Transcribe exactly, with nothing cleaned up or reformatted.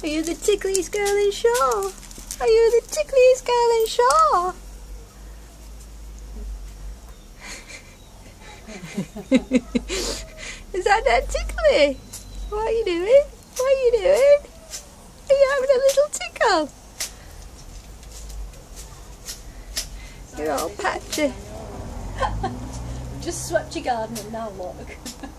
Are you the tickliest girl in Shaw? Are you the tickliest girl in Shaw? Is that that tickly? What are you doing? What are you doing? Are you having a little tickle? You're all patchy. Just swept your garden and now look.